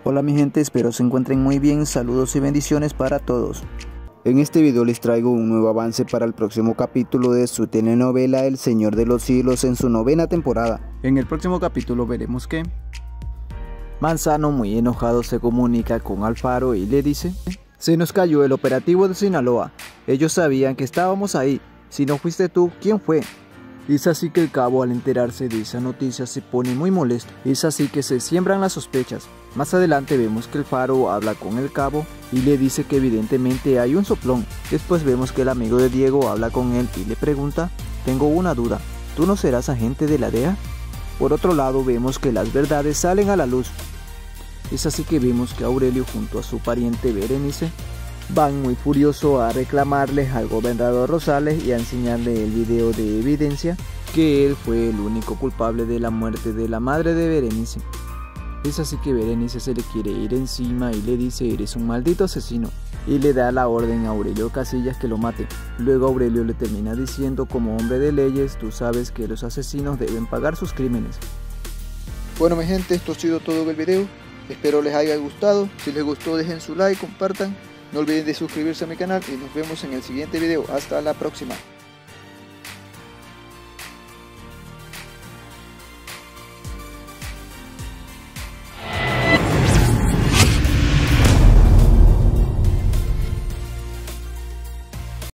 Hola mi gente, espero se encuentren muy bien, saludos y bendiciones para todos. En este video les traigo un nuevo avance para el próximo capítulo de su telenovela El Señor de los Cielos en su 9ª temporada. En el próximo capítulo veremos que Manzano, muy enojado, se comunica con Alfaro y le dice: se nos cayó el operativo de Sinaloa, ellos sabían que estábamos ahí, si no fuiste tú, ¿quién fue? Es así que el cabo, al enterarse de esa noticia, se pone muy molesto. Es así que se siembran las sospechas. Más adelante vemos que el Faro habla con el cabo y le dice que evidentemente hay un soplón. Después vemos que el amigo de Diego habla con él y le pregunta: tengo una duda, ¿tú no serás agente de la DEA? Por otro lado vemos que las verdades salen a la luz. Es así que vemos que Aurelio junto a su pariente Berenice van muy furioso a reclamarles al gobernador Rosales y a enseñarle el video de evidencia que él fue el único culpable de la muerte de la madre de Berenice. Es así que Berenice se le quiere ir encima y le dice: eres un maldito asesino, y le da la orden a Aurelio Casillas que lo mate. Luego Aurelio le termina diciendo: como hombre de leyes, tú sabes que los asesinos deben pagar sus crímenes. Bueno mi gente, esto ha sido todo el video, espero les haya gustado. Si les gustó dejen su like, compartan. No olviden de suscribirse a mi canal y nos vemos en el siguiente video. Hasta la próxima.